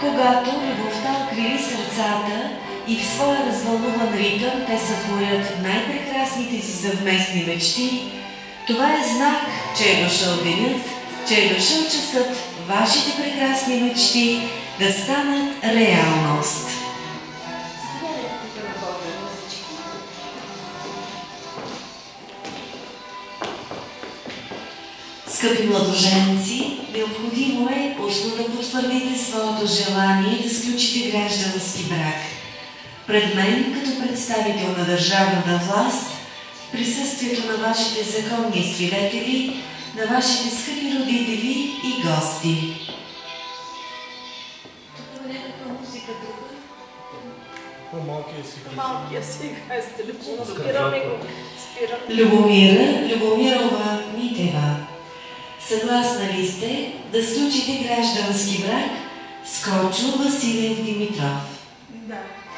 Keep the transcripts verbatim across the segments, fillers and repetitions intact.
Когато любовта укрили сърцата и в своя развълнуван ритъм те сътворят най-прекрасните си съвместни мечти, това е знак, че е дошъл денят, че е дошъл часът вашите прекрасни мечти да станат реалност. Скъпи младоженци, необходимо е устно да потвърдите своето желание да сключите граждански брак. Пред мен, като представител на държавната власт, в присъствието на вашите законни свидетели, на вашите скъпи родители и гости. Тук е някаква музика друга. По-малкия си. Малкия си играе с телефона. Спираме го. Спираме. Любомира Любомирова Митева. Съгласна ли сте да сключите граждански брак с Кочо Василев Димитров? Да.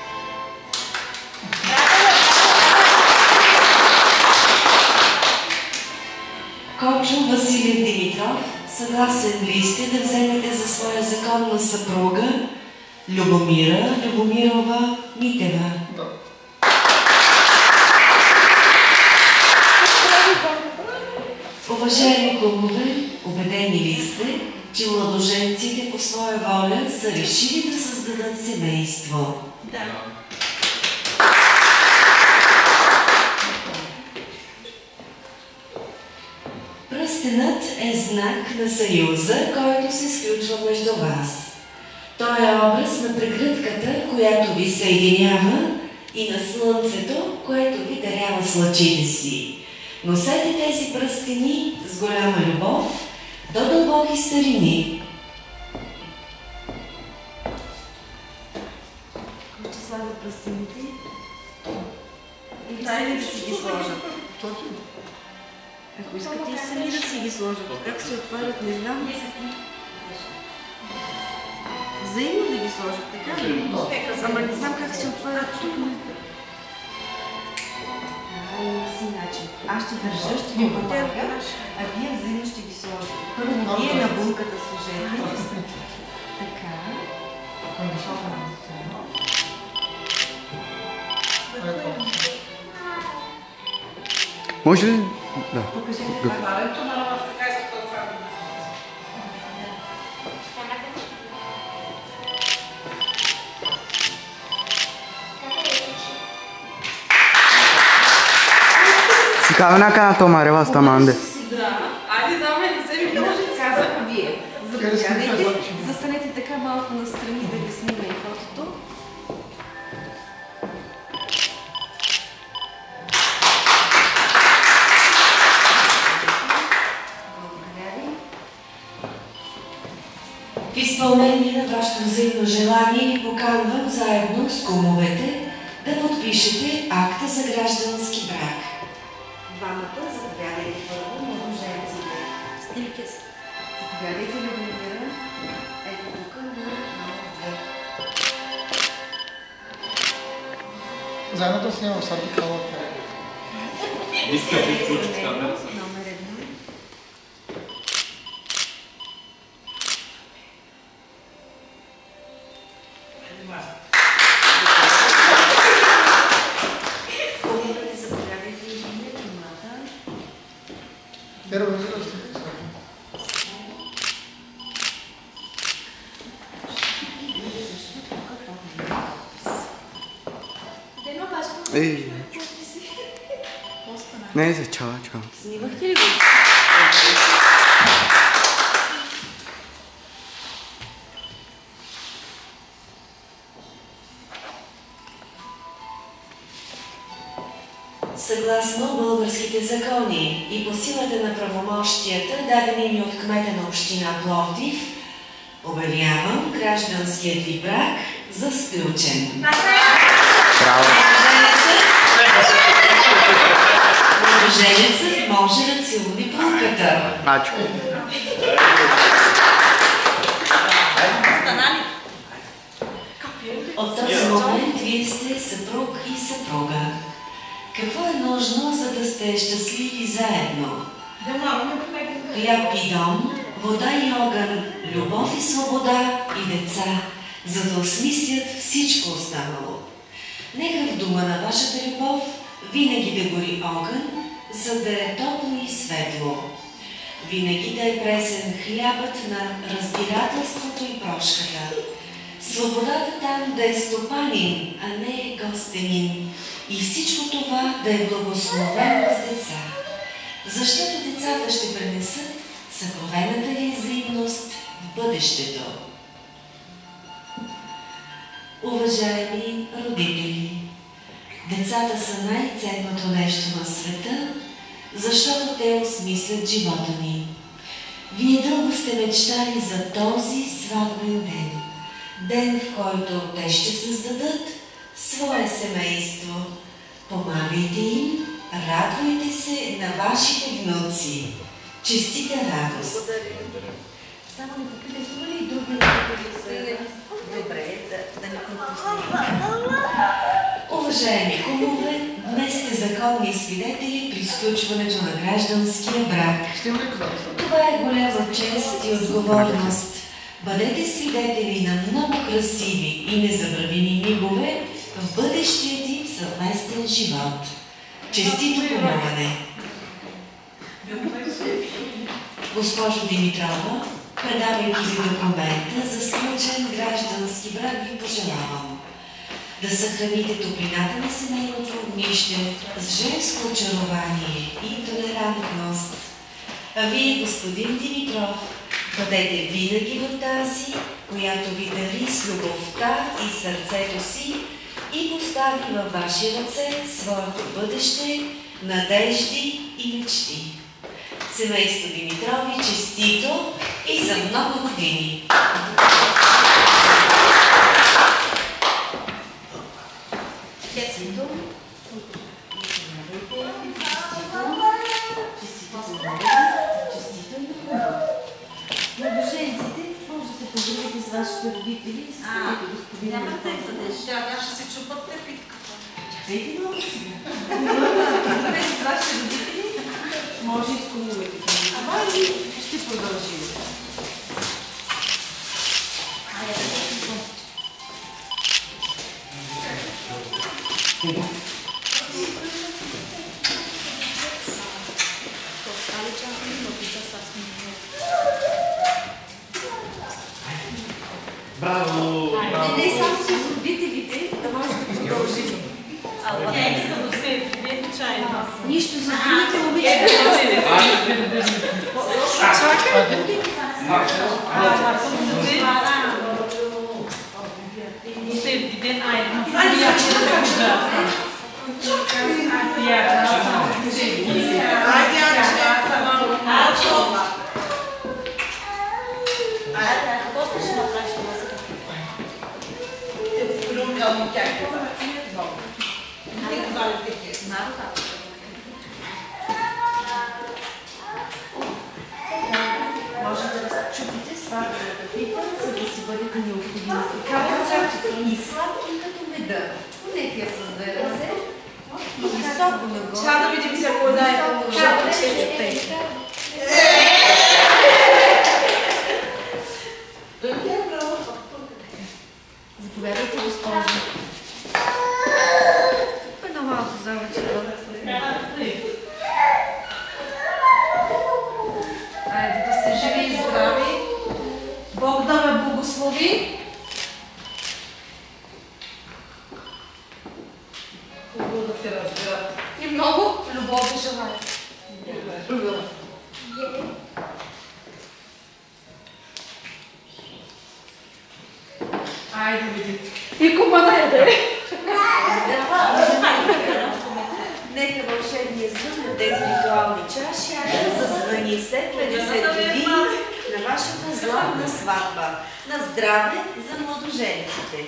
Кочо Василев Димитров, съгласен ли сте да вземете за своя законна съпруга Любомира Любомирова Митева? Да. Уважаеми клубове, убедени ли сте, че младоженците по своя воля са решили да създадат семейство? Да. Пръстенът е знак на съюза, който се сключва между вас. Той е образ на прегръдката, която ви съединява, и на слънцето, което ви дарява с лъчите си. Носете тези пръстени с голяма любов до дълбоки старини. Кой ще слага пръстените? Или сами да си ги сложат? Ако искате и сами да си ги сложат. Как се отварят, не знам. Взаимно да ги сложат, така ли? Ама не знам как се отварят тук. Има си начин. Аз ще държа, ще ви помага, а вие взаимно ще ги сложите. Първо вие на булката сложете. Така. Може ли? Да. Покажете Варенето на вас така и като това. Si cabe una cara a tomar bastante. Да. Айде, даме, не се ми може. Казаха вие. Заповядайте. Застанете така малко настрани да ви снима и фотото. В изпълнение на вашето взаимно желание ви поканвам заедно с кумовете да подпишете акта за граждански брак. Двамата заповядайте първо, младоженците. Снимки си. Заповядайте, Любомира. Ето тук на номер две. Заедно да снимам сега калата. Иска да включат камерата. Номер едно. Кумовете заповядайте и внимата. Първо да снимам. Ей. Не, се чава, чава. Снимахте ли го? Съгласно българските закони и по силата на правомощията, дадени ми от кмета на община Пловдив, обявявам гражданският ви брак за сключен. Браво. Младоженецът може да целуни пулката. Ачо. Станали. От този момент вие сте съпруг и съпруга. Какво е нужно, за да сте щастливи заедно? Хляб и дом, вода и огън, любов и свобода и деца. за да осмислят всичко останало. Нека в дома на вашата любов винаги да гори огън, за да е топло и светло. Винаги да е пресен хлябът на разбирателството и прошката. Свободата там да е стопанин, а не гостенин. И всичко това да е благословено с деца. Защото децата ще пренесат съкровената ви взаимност в бъдещето. Уважаеми родители, децата са най-ценното нещо на света, защото те осмислят живота ни. Вие дълго сте мечтали за този сватбен ден. Ден, в който те ще създадат свое семейство. Помагайте им, радвайте се на вашите внуци. Честита радост! Само не попитайте, има ли и други родители? Добре, да не пропуснем. Уважаеми кумове, днес сте законни свидетели при сключването на гражданския брак. Това е голяма чест и отговорност. Бъдете свидетели на много красиви и незабравими мигове в бъдещият им съвместен живот. Честито помагане! Госпожо Димитрова, предавайки ви документа за сключен граждански брак, ви пожелавам да съхраните топлината на семейното огнище с женско очарование и толерантност. А вие, господин Димитров, бъдете винаги в тази, която ви дари с любовта и сърцето си и постави във ваши ръце своето бъдеще, надежди и мечти. Семейство Димитрови, честито и за много години! Младоженците, може да се поздравите с вашите родители и с вашите господин. Няма да е бъдеш. Тя ще се чупат препитката. Чакайте много сега. С вашите родители може и с кумовете. Ама и ще продължим. Айде, да се чупам. Браво! Не, не само с родителите, да може да продължим. Нищо за другите обичате. Може да разчупите сватбената пипа, за да си бъдете необходими и сладки като меда. Нека я с две ръце. Високо нагоре. Сега да видим се ако да е по-жълто и се чупейте. Заповядайте, госпожо. Едно малко завече. Айде да сте живи и здрави. Бог да ме благослови. Хубаво да се разбират. И много любов ви желая. Айде види. И кумана е да е. Нека вълшебния звън на тези ритуални чаши да зазвъни след петдесет години на вашата златна сватба. На здраве за младоженците!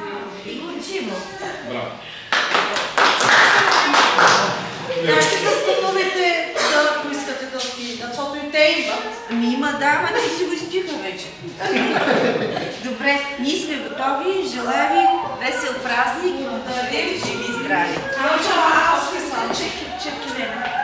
И горчиво. Браво! Да, ще се Ама ние си го изпиха вече. Добре, ние сме готови. Желая ви весел празник. Да бъдем живи и здрави. Čau, čau, čau, čau, čau, čau, čau, čau, čau, čau,